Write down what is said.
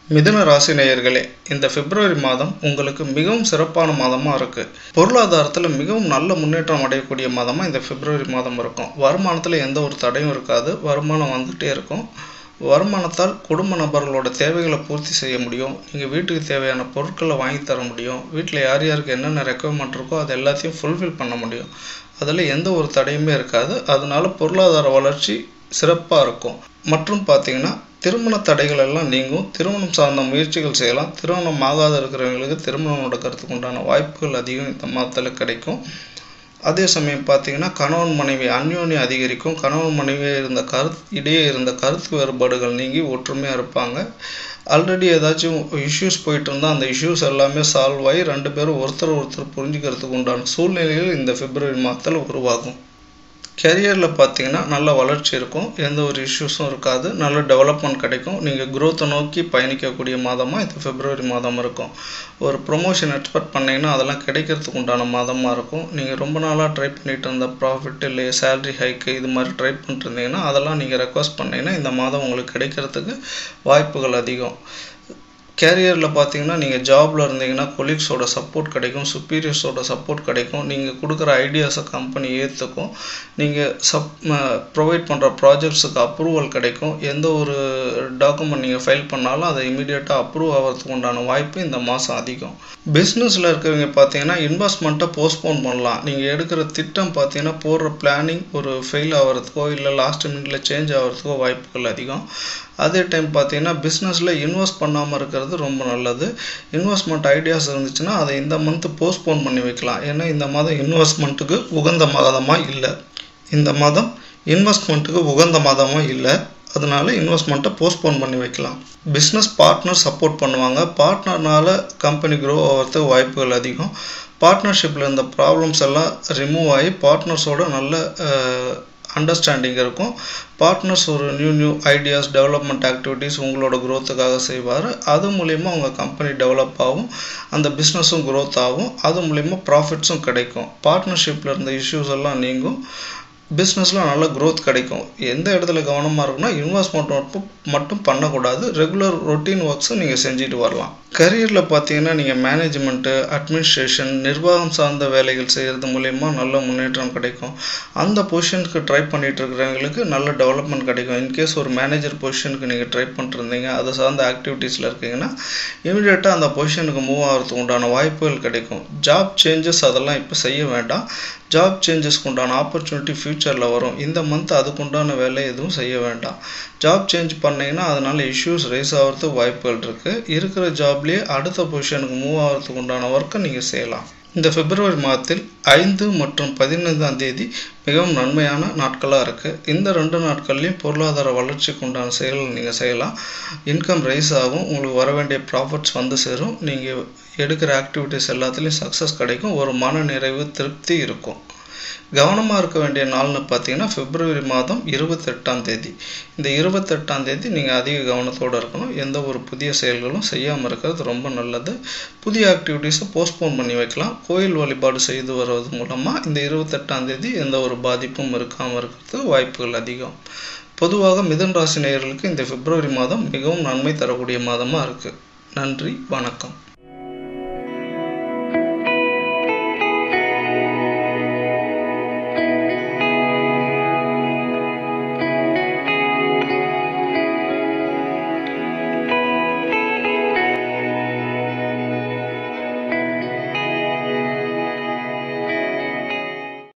மிதுன ராசி நேயர்களே, இந்த பிப்ரவரி மாதம் உங்களுக்கு மிகவும் சிறப்பான மாதமாக இருக்குது. பொருளாதாரத்தில் மிகவும் நல்ல முன்னேற்றம் அடையக்கூடிய மாதமாக இந்த பிப்ரவரி மாதம் இருக்கும். வருமானத்தில் எந்த ஒரு தடையும் இருக்காது. வருமானம் வந்துகிட்டே இருக்கும். வருமானத்தால் குடும்ப நபர்களோட தேவைகளை பூர்த்தி செய்ய முடியும். நீங்கள் வீட்டுக்கு தேவையான பொருட்களை வாங்கி தர முடியும். வீட்டில் யார் யாருக்கு என்னென்ன ரெக்குவயர்மெண்ட் இருக்கோ அது எல்லாத்தையும் ஃபுல்ஃபில் பண்ண முடியும். அதில் எந்த ஒரு தடையுமே இருக்காது. அதனால பொருளாதார வளர்ச்சி சிறப்பாக இருக்கும். மற்றும் பார்த்தீங்கன்னா திருமண தடைகள் எல்லாம் நீங்கும். திருமணம் சார்ந்த முயற்சிகள் செய்யலாம். திருமணம் ஆகாத இருக்கிறவங்களுக்கு திருமணம் நடக்கிறதுக்கு உண்டான வாய்ப்புகள் அதிகம் இந்த மாதத்தில் கிடைக்கும். அதே சமயம் பார்த்தீங்கன்னா கணவன் மனைவி அந்யோன்யம் அதிகரிக்கும். கணவன் மனைவி இடையே இருந்த கருத்து வேறுபாடுகள் நீங்கி ஒற்றுமையாக இருப்பாங்க. ஆல்ரெடி ஏதாச்சும் இஷ்யூஸ் போயிட்டு இருந்தால் அந்த இஷ்யூஸ் எல்லாமே சால்வ் ஆகி 2 பேரும் ஒருத்தர் புரிஞ்சுக்கிறதுக்கு உண்டான சூழ்நிலைகள் இந்த பிப்ரவரி மாதத்தில் உருவாகும். கெரியரில் பார்த்தீங்கன்னா நல்ல வளர்ச்சி இருக்கும். எந்த ஒரு இஷ்யூஸும் இருக்காது. நல்ல டெவலப்மெண்ட் கிடைக்கும். நீங்கள் குரோத்தை நோக்கி பயணிக்கக்கூடிய மாதமாக இந்த பிப்ரவரி மாதம் இருக்கும். ஒரு ப்ரொமோஷன் எக்ஸ்பெக்ட் பண்ணிங்கன்னா அதெல்லாம் கிடைக்கிறதுக்கு உண்டான மாதமாக இருக்கும். நீங்கள் ரொம்ப நாளாக ட்ரை பண்ணிட்டு இருந்த ப்ராஃபிட் இல்லை சேலரி ஹைக்கு இது மாதிரி ட்ரை பண்ணிட்டு இருந்தீங்கன்னா அதெல்லாம் நீங்கள் ரெக்வஸ்ட் பண்ணிங்கன்னா இந்த மாதம் உங்களுக்கு கிடைக்கிறதுக்கு வாய்ப்புகள் அதிகம். கேரியரில் பார்த்தீங்கன்னா நீங்கள் ஜாபில் இருந்தீங்கன்னா கொலீக்ஸோட சப்போர்ட் கிடைக்கும். சுப்பீரியர்ஸோட சப்போர்ட் கிடைக்கும். நீங்கள் கொடுக்குற ஐடியாஸை கம்பெனி ஏற்றுக்கும். நீங்கள் ப்ரொவைட் பண்ணுற ப்ராஜெக்ட்ஸுக்கு அப்ரூவல் கிடைக்கும். எந்த ஒரு டாக்குமெண்ட் நீங்கள் ஃபைல் பண்ணாலும் அதை இமீடியட்டாக அப்ரூவ் ஆகிறதுக்கு உண்டான வாய்ப்பு இந்த மாதம் அதிகம். பிஸ்னஸில் இருக்கிறவங்க பார்த்தீங்கன்னா இன்வெஸ்ட்மெண்ட்டை போஸ்ட்போன் பண்ணலாம். நீங்கள் எடுக்கிற திட்டம் பார்த்தீங்கன்னா போடுற பிளானிங் ஒரு ஃபெயில் ஆகிறதுக்கோ இல்லை லாஸ்ட் மினிட்ல சேஞ்ச் ஆகிறதுக்கோ வாய்ப்புகள் அதிகம். அதே டைம் பார்த்தீங்கன்னா பிஸ்னஸில் இன்வெஸ்ட் பண்ணாமல் இருக்கிறது ரொம்ப நல்லது. இன்வெஸ்ட்மெண்ட் ஐடியாஸ் இருந்துச்சுன்னா அதை இந்த மந்த்து போஸ்ட்போன் பண்ணி வைக்கலாம். ஏன்னா இந்த மாதம் இன்வெஸ்ட்மெண்ட்டுக்கு உகந்த மாதமாக இல்லை. இந்த மாதம் இன்வெஸ்ட்மெண்ட்டுக்கு உகந்த மாதமாக இல்லை. அதனால இன்வெஸ்ட்மெண்ட்டை போஸ்ட்போன் பண்ணி வைக்கலாம். பிஸ்னஸ் பார்ட்னர் சப்போர்ட் பண்ணுவாங்க. பார்ட்னர்னால கம்பெனி க்ரோ ஆகிறதுக்கு வாய்ப்புகள் அதிகம். பார்ட்னர்ஷிப்பில் இருந்த ப்ராப்ளம்ஸ் எல்லாம் ரிமூவ் ஆகி பார்ட்னர்ஸோட நல்ல அண்டர்ஸ்டாண்டிங் இருக்கும். பார்ட்னர்ஸ் ஒரு நியூ ஐடியாஸ் டெவலப்மெண்ட் ஆக்டிவிட்டீஸ் உங்களோட க்ரோத்துக்காக செய்வார். அது மூலிமா உங்கள் கம்பெனி டெவலப் ஆகும். அந்த பிஸ்னஸும் க்ரோத் ஆகும். அது மூலிமா ப்ராஃபிட்ஸும் கிடைக்கும். பார்ட்னர்ஷிப்பில் இருந்த இஷ்யூஸ் எல்லாம் நீங்கும். பிஸ்னஸில் நல்ல க்ரோத் கிடைக்கும். எந்த இடத்துல கவனமாக இருக்குன்னா இன்வெஸ்ட்மெண்ட் மட்டும் பண்ணக்கூடாது. ரெகுலர் ரொட்டீன் ஒர்க்ஸும் நீங்கள் செஞ்சுட்டு வரலாம். கரியரில் பார்த்தீங்கன்னா நீங்கள் மேனேஜ்மெண்ட்டு அட்மினிஸ்ட்ரேஷன் நிர்வாகம் சார்ந்த வேலைகள் செய்கிறது மூலிமா நல்ல முன்னேற்றம் கிடைக்கும். அந்த பொசிஷனுக்கு ட்ரை பண்ணிட்டு இருக்கிறவங்களுக்கு நல்ல டெவலப்மெண்ட் கிடைக்கும். இன்கேஸ் ஒரு மேனேஜர் பொசிஷனுக்கு நீங்கள் ட்ரை பண்ணிருந்தீங்க அது சார்ந்த ஆக்டிவிட்டீஸில் இருக்கீங்கன்னா இமீடியட்டாக அந்த பொசிஷனுக்கு மூவ் ஆகிறதுக்கு உண்டான வாய்ப்புகள் கிடைக்கும். ஜாப் சேஞ்சஸ் அதெல்லாம் இப்போ செய்ய வேண்டாம். ஜாப் சேஞ்சஸ்க்கு உண்டான ஆப்பர்ச்சுனிட்டி ஃப்யூச்சரில் வரும். இந்த மந்த் அதுக்குண்டான வேலை எதுவும் செய்ய வேண்டாம். ஜாப் சேஞ்ச் பண்ணிங்கன்னா அதனால் இஷ்யூஸ் ரைஸ் ஆகிறதுக்கு வாய்ப்புகள் இருக்குது. இருக்கிற ஜாப்லேயே அடுத்த பொசிஷனுக்கு மூவ் ஆகிறதுக்கு உண்டான ஒர்க்கை நீங்கள் செய்யலாம். இந்த பிப்ரவரி மாதத்தில் 5 மற்றும் 15ஆம் தேதி மிகவும் நன்மையான நாட்களாக இருக்குது. இந்த 2 நாட்கள்லையும் பொருளாதார வளர்ச்சிக்கு உண்டான செயல்கள் நீங்கள் செய்யலாம். இன்கம் ரைஸ் ஆகும். உங்களுக்கு வர வேண்டிய ப்ராஃபிட்ஸ் வந்து சேரும். நீங்கள் எடுக்கிற ஆக்டிவிட்டீஸ் எல்லாத்துலேயும் சக்ஸஸ் கிடைக்கும். ஒரு மன நிறைவு திருப்தி இருக்கும். கவனமாக இருக்க வேண்டிய நாள்னு பார்த்தீங்கன்னா பிப்ரவரி மாதம் 28ஆம் தேதி. இந்த 28ஆம் தேதி நீங்கள் அதிக கவனத்தோடு இருக்கணும். எந்த ஒரு புதிய செயல்களும் செய்யாமல் இருக்கிறது ரொம்ப நல்லது. புதிய ஆக்டிவிட்டீஸை போஸ்ட்போன் பண்ணி வைக்கலாம். கோயில் வழிபாடு செய்து வருவது மூலமாக இந்த 28ஆம் தேதி எந்த ஒரு பாதிப்பும் இருக்காமல் இருக்கிறதுக்கு வாய்ப்புகள் அதிகம். பொதுவாக மிதுன ராசி நேயர்களுக்கு இந்த பிப்ரவரி மாதம் மிகவும் நன்மை தரக்கூடிய மாதமாக இருக்குது. நன்றி, வணக்கம்.